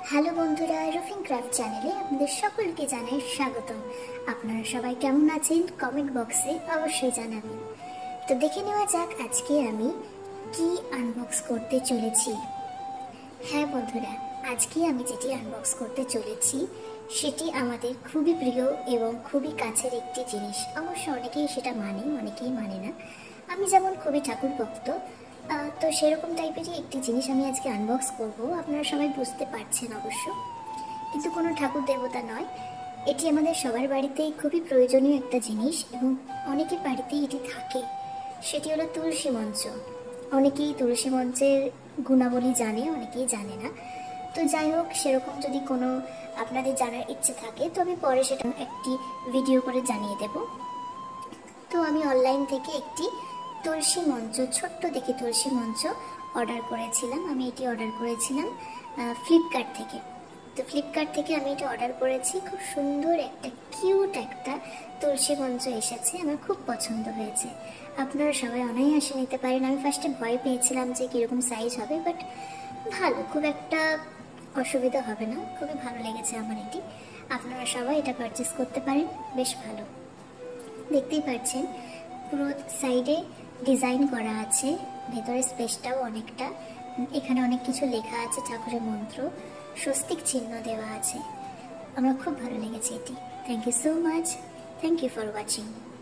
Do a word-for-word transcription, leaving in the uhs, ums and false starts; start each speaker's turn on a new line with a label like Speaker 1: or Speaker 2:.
Speaker 1: Hello বন্ধুরা, roofing craft চ্যানেলে আপনাদের সকলকে জানাই স্বাগতম। আপনারা সবাই কেমন আছেন কমেন্ট বক্সে অবশ্যই জানাবেন। তো দেখে নেওয়া যাক আজকে আমি কি আনবক্স করতে চলেছি। হ্যাঁ বন্ধুরা, আজকে আমি যেটি আনবক্স করতে চলেছি সেটি আমাদের খুবই প্রিয় এবং খুবই কাছের একটি জিনিস। অবশ্য অনেকেই সেটা মানে, অনেকেই মানে না। আমি যেমন খুবই ঠাকুর ভক্ত, তো সেরকম টাইপেরই একটি জিনিস আমি আজকে আনবক্স করব। আপনারা সবাই বুঝতে পারছেন অবশ্য, কিন্তু কোনো ঠাকুর দেবতা নয়। এটি আমাদের সবার বাড়িতেই খুবই প্রয়োজনীয় একটা জিনিস এবং অনেকের বাড়িতেই এটি থাকে। সেটি হলো তুলসী মঞ্চ। অনেকেই তুলসী মঞ্চের গুণাবলী জানে, অনেকেই জানে না। তো যাই হোক, সেরকম যদি কোনো আপনাদের জানার ইচ্ছে থাকে তো আমি পরে সেটা একটি ভিডিও করে জানিয়ে দেব। তো আমি অনলাইন থেকে একটি তুলসী মঞ্চ, ছোট্ট দেখে তুলসী মঞ্চ অর্ডার করেছিলাম। আমি এটি অর্ডার করেছিলাম ফ্লিপকার্ট থেকে। তো ফ্লিপকার্ট থেকে আমি এটা অর্ডার করেছি। খুব সুন্দর একটা কিউট একটা তুলসী মঞ্চ এসেছে, আমার খুব পছন্দ হয়েছে। আপনারা সবাই অনায়াসে নিতে পারেন। আমি ফার্স্টে ভয় পেয়েছিলাম যে কীরকম সাইজ হবে, বাট ভালো, খুব একটা অসুবিধা হবে না। খুবই ভালো লেগেছে আমার এটি। আপনারা সবাই এটা পারচেস করতে পারেন, বেশ ভালো। দেখতেই পাচ্ছেন পুরো সাইডে ডিজাইন করা আছে, ভেতরে স্পেসটাও অনেকটা। এখানে অনেক কিছু লেখা আছে, ঠাকুরের মন্ত্র, স্বস্তিক চিহ্ন দেওয়া আছে। আমার খুব ভালো লেগেছে এটি। Thank you so much. Thank you for watching.